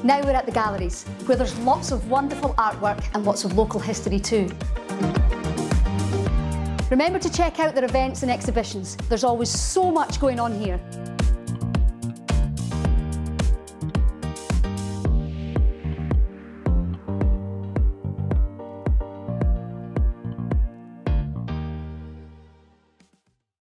Now we're at the galleries, where there's lots of wonderful artwork and lots of local history too. Remember to check out their events and exhibitions. There's always so much going on here.